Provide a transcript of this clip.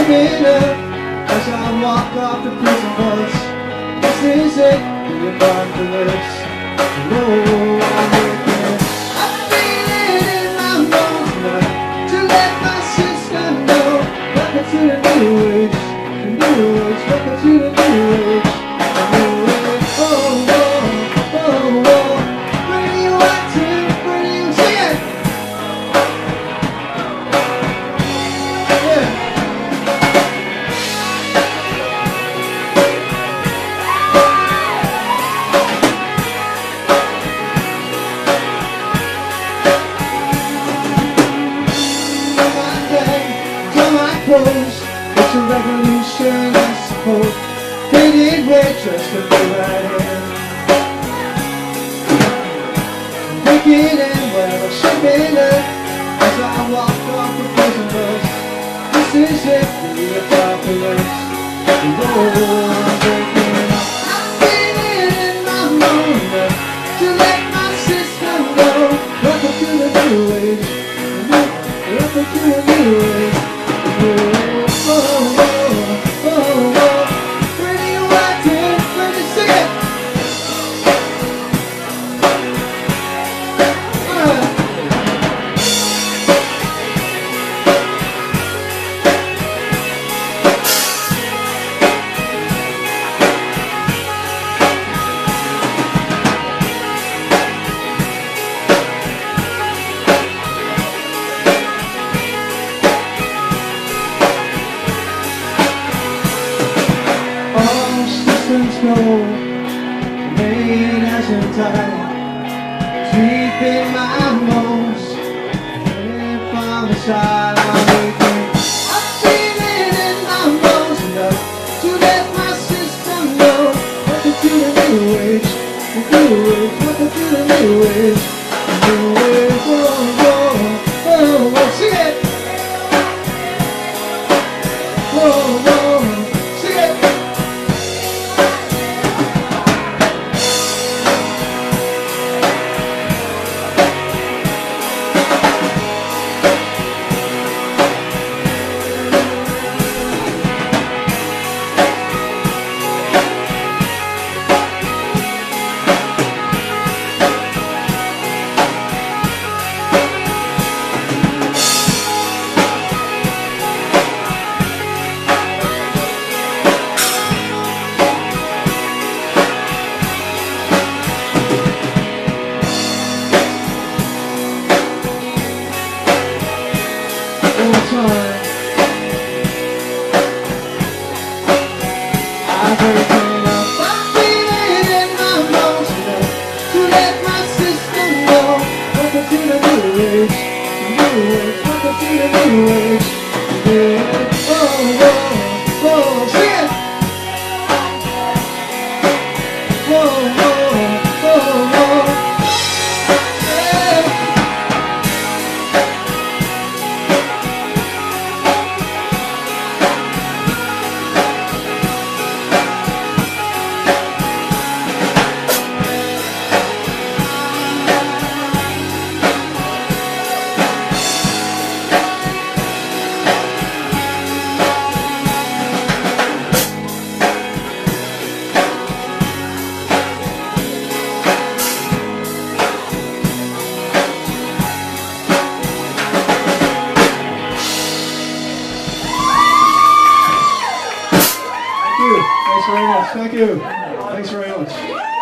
shivering up as I walk off the prison bus. This is it, the apocalypse. No, I'm working. I'm feeling in my bones now to let my sister know. Welcome to the new age, welcome to the new age. It's a revolution, I suppose. Faded red dress to be right here. Thinking and well, I'm shipping up as I walk off the prison bus. This is it, the apocalypse. Oh, I'm breaking up. I'm feeling in my moment to let my sister know. Welcome to the new age. Welcome to the new age. Go, the rain hasn't died. Deep in my bones, if I'm inside, I'm waking. I'm feeling in my bones enough to let my system know. Welcome to the new age, welcome to the new age, new age. Whoa, whoa, whoa, whoa, sing it. Whoa, whoa, sing it. I'm feeling in my bones enough to let my sister know. Welcome to the new age, welcome to the new age. Yeah. Oh, whoa, whoa, sing it. Whoa, whoa, whoa, whoa. Thanks very much. Thank you. Thanks very much.